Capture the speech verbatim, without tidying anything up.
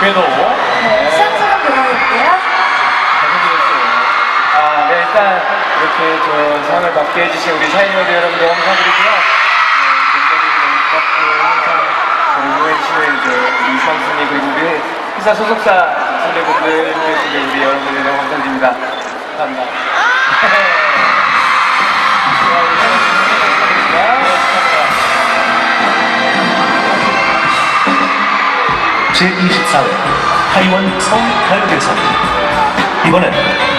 궤도. 네, 시험처럼 들어볼게요. 잘생기셨어요. 아, 네, 일단 이렇게 저 상을 받게 해주신 우리 샤이니워드 여러분들 너무 감사드리고요. 네, 너무 고맙고 항상 저를 응원해주시는 이제 우리 선수님 그리고 우리 회사 소속사 선배분들, 우리 여러분들 너무 감사드립니다. 감사합니다. 제이십사 회 타이완 서울 가요대상. 이번엔